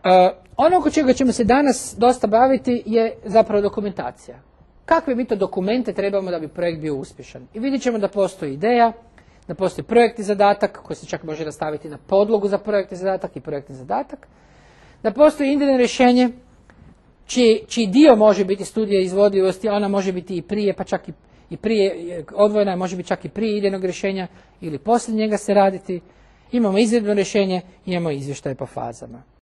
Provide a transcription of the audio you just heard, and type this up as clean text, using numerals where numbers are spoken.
Ono oko čega ćemo se danas dosta baviti je zapravo dokumentacija. Kakve mi to dokumente trebamo da bi projekt bio uspješan? I vidjet ćemo da postoji ideja, da postoji projektni zadatak koji se čak može nastaviti na podlogu za projektni zadatak i projektni zadatak, da postoji idejno rješenje čiji dio može biti studija izvodljivosti, ona može biti i prije, pa čak i prije odvojena, može biti čak i prije idejnog rješenja ili poslije njega se raditi. Imamo izvedbeno rješenje, imamo izvještaj po fazama.